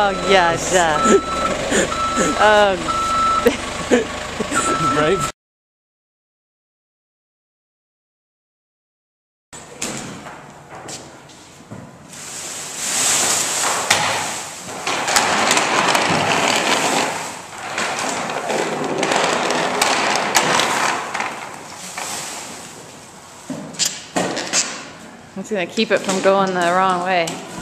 Oh, yeah, duh. Oh. Right? It's gonna keep it from going the wrong way.